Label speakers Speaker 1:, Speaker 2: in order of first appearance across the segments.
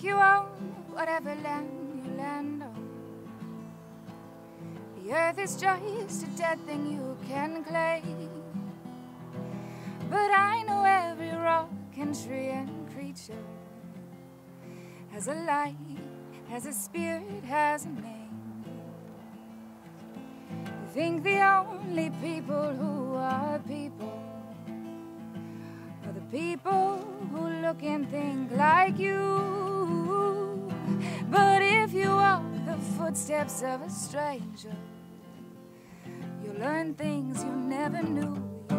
Speaker 1: think you own whatever land you land on. The earth is just a dead thing you can claim. But I know every rock and tree and creature has a life, has a spirit, has a name. I think the only people who are people are the people who look and think like you. But if you walk the footsteps of a stranger, you'll learn things you never knew.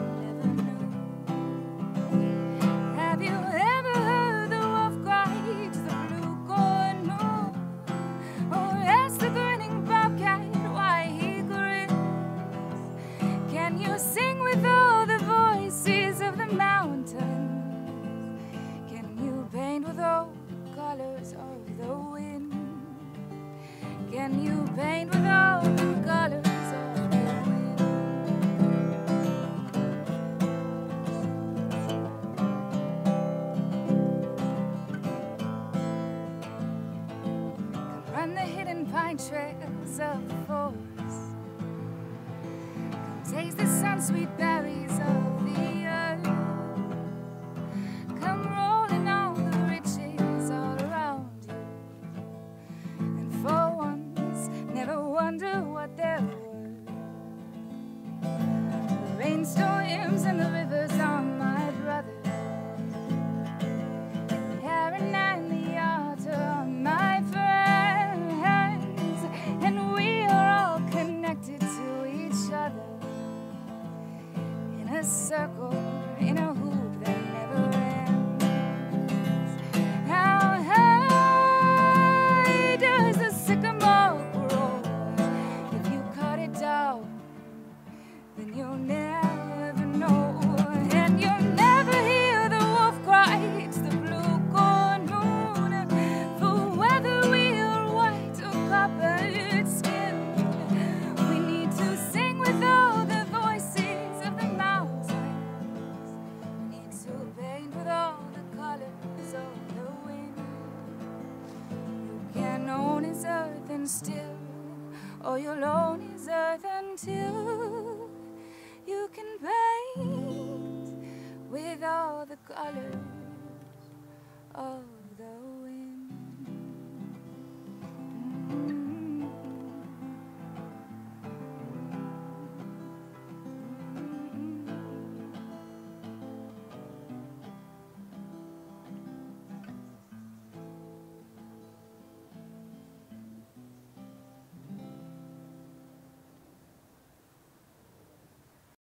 Speaker 1: Have you ever heard the wolf cry to the blue corn moon? Or ask the grinning bobcat why he grins? Can you sing with all the voices of the mountains? Can you paint with all the colors of the wind? Can you paint with all the colors of the wind? Run the hidden pine trails of the forest. Come taste the sun-sweet berries of the earth. Come rolling all the riches all around you. And for once, never wonder what they're worth. The rainstorms and the rivers are my brothers. The heron and the otter are my friends. And we are all connected to each other in a circle, in a hoop that never ends. How high does the sycamore grow? If you cut it down, then you'll never know. And you'll never hear the wolf cry to the blue corn moon. For whether we are white or coppered skin, we need to sing with all the voices of the mountains. We need to paint with all the colors of the wind. You can own his earth and still, or you'll own his earth until you can paint with all the colors of the wind.